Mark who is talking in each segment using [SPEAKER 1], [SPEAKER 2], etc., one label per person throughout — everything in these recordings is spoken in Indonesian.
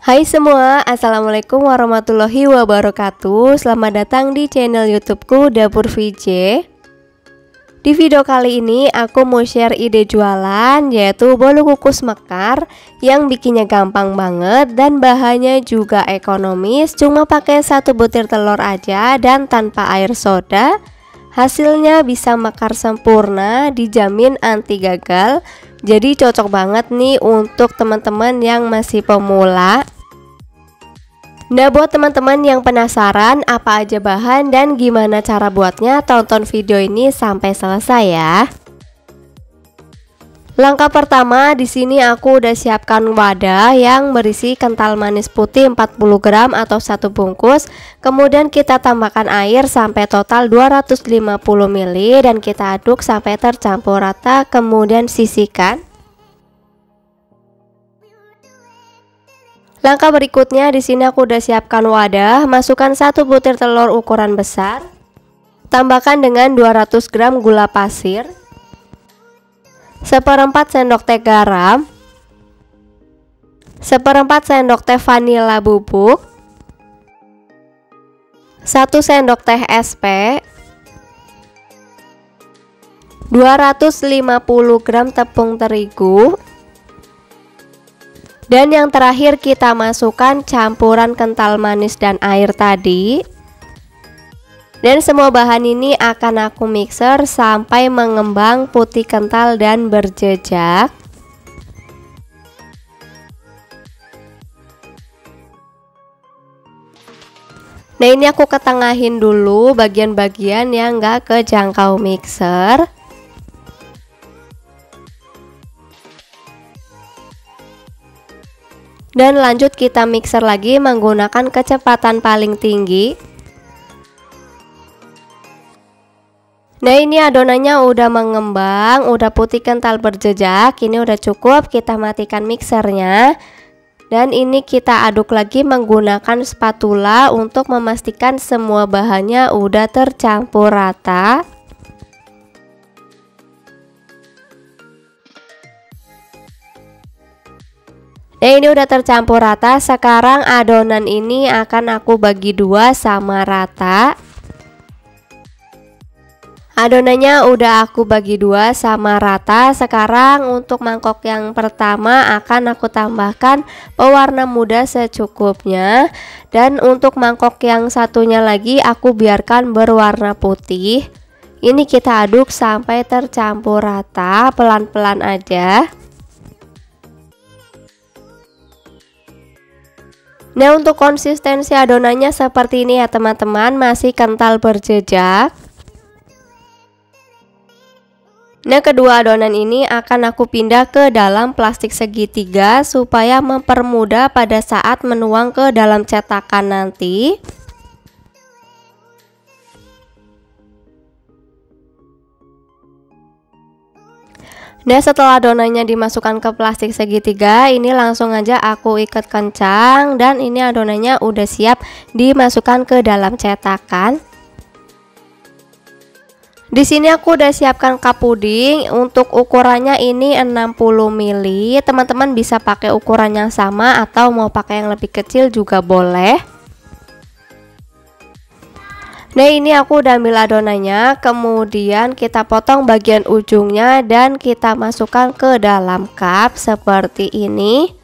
[SPEAKER 1] Hai semua, Assalamualaikum warahmatullahi wabarakatuh. Selamat datang di channel YouTubeku Dapur VJ. Di video kali ini aku mau share ide jualan, yaitu bolu kukus mekar yang bikinnya gampang banget dan bahannya juga ekonomis. Cuma pakai 1 butir telur aja dan tanpa air soda. Hasilnya bisa mekar sempurna, dijamin anti gagal. Jadi cocok banget nih untuk teman-teman yang masih pemula. Nah, buat teman-teman yang penasaran apa aja bahan dan gimana cara buatnya, tonton video ini sampai selesai ya. Langkah pertama, di sini aku udah siapkan wadah yang berisi kental manis putih 40 gram atau 1 bungkus. Kemudian kita tambahkan air sampai total 250 ml dan kita aduk sampai tercampur rata, kemudian sisihkan. Langkah berikutnya, di sini aku udah siapkan wadah, masukkan 1 butir telur ukuran besar. Tambahkan dengan 200 gram gula pasir, 1/4 sendok teh garam, 1/4 sendok teh vanila bubuk, 1 sendok teh SP, 250 gram tepung terigu. Dan yang terakhir kita masukkan campuran kental manis dan air tadi. Dan semua bahan ini akan aku mixer sampai mengembang putih kental dan berjejak. Nah, ini aku ketengahin dulu bagian-bagian yang gak kejangkau mixer. Dan lanjut kita mixer lagi menggunakan kecepatan paling tinggi. Nah, ini adonannya udah mengembang, udah putih kental berjejak. Ini udah cukup, kita matikan mixernya. Dan ini kita aduk lagi menggunakan spatula untuk memastikan semua bahannya udah tercampur rata. Nah, ini udah tercampur rata. Sekarang adonan ini akan aku bagi 2 sama rata. Adonannya udah aku bagi 2 sama rata. Sekarang untuk mangkok yang pertama akan aku tambahkan pewarna muda secukupnya. Dan untuk mangkok yang satunya lagi aku biarkan berwarna putih. Ini kita aduk sampai tercampur rata, pelan-pelan aja. Nah, untuk konsistensi adonannya seperti ini ya teman-teman, masih kental berjejak. Nah, kedua adonan ini akan aku pindah ke dalam plastik segitiga supaya mempermudah pada saat menuang ke dalam cetakan nanti. Nah, setelah adonannya dimasukkan ke plastik segitiga, ini langsung aja aku ikat kencang dan ini adonannya udah siap dimasukkan ke dalam cetakan. Di sini aku udah siapkan cup puding. Untuk ukurannya ini 60 ml. Teman-teman bisa pakai ukuran yang sama atau mau pakai yang lebih kecil juga boleh. Nah, ini aku udah ambil adonannya, kemudian kita potong bagian ujungnya dan kita masukkan ke dalam cup seperti ini.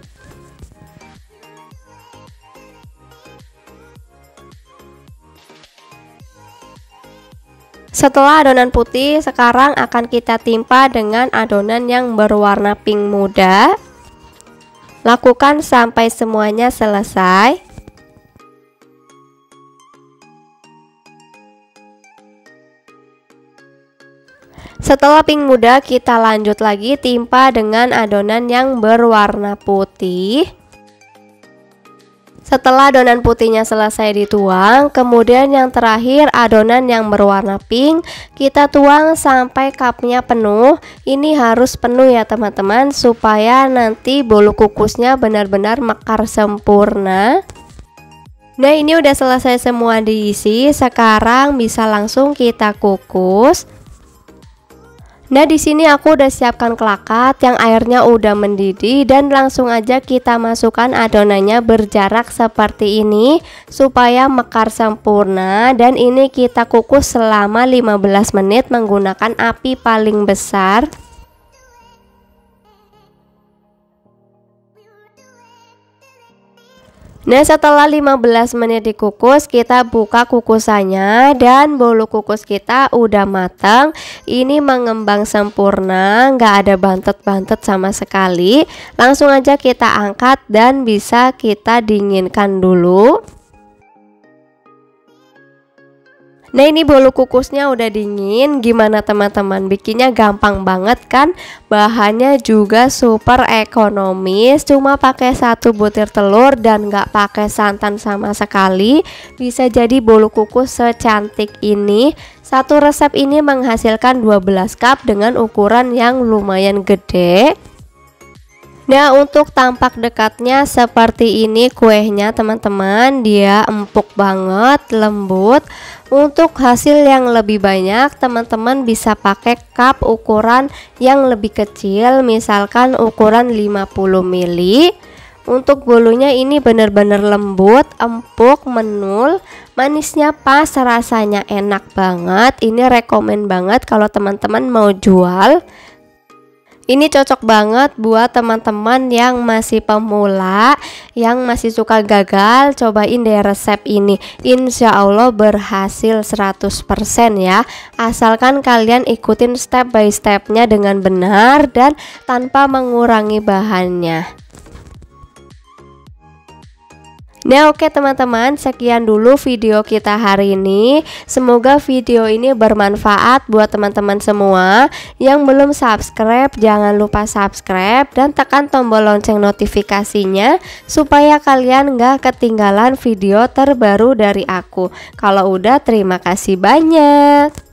[SPEAKER 1] Setelah adonan putih, sekarang akan kita timpa dengan adonan yang berwarna pink muda. Lakukan sampai semuanya selesai. Setelah pink muda, kita lanjut lagi timpa dengan adonan yang berwarna putih. Setelah adonan putihnya selesai dituang, kemudian yang terakhir adonan yang berwarna pink, kita tuang sampai cupnya penuh. Ini harus penuh ya teman-teman, supaya nanti bolu kukusnya benar-benar mekar sempurna. Nah, ini udah selesai semua diisi. Sekarang bisa langsung kita kukus. Nah, di sini aku udah siapkan kelakat yang airnya udah mendidih dan langsung aja kita masukkan adonannya berjarak seperti ini supaya mekar sempurna, dan ini kita kukus selama 15 menit menggunakan api paling besar. Nah, setelah 15 menit dikukus, kita buka kukusannya dan bolu kukus kita udah matang. Ini mengembang sempurna, nggak ada bantet-bantet sama sekali. Langsung aja kita angkat dan bisa kita dinginkan dulu. Nah, ini bolu kukusnya udah dingin. Gimana teman-teman? Bikinnya gampang banget kan? Bahannya juga super ekonomis, cuma pakai 1 butir telur dan nggak pakai santan sama sekali. Bisa jadi bolu kukus secantik ini. Satu resep ini menghasilkan 12 cup dengan ukuran yang lumayan gede. Nah, untuk tampak dekatnya seperti ini kuenya teman-teman, dia empuk banget, lembut. Untuk hasil yang lebih banyak, teman-teman bisa pakai cup ukuran yang lebih kecil, misalkan ukuran 50 ml. Untuk bolunya ini benar-benar lembut, empuk, menul, manisnya pas, rasanya enak banget. Ini rekomen banget kalau teman-teman mau jual. Ini cocok banget buat teman-teman yang masih pemula, yang masih suka gagal. Cobain deh resep ini, insya Allah berhasil 100% ya. Asalkan kalian ikutin step by stepnya dengan benar dan tanpa mengurangi bahannya. Nah, oke teman-teman, sekian dulu video kita hari ini. Semoga video ini bermanfaat buat teman-teman semua. Yang belum subscribe, jangan lupa subscribe dan tekan tombol lonceng notifikasinya supaya kalian gak ketinggalan video terbaru dari aku. Kalau udah, terima kasih banyak.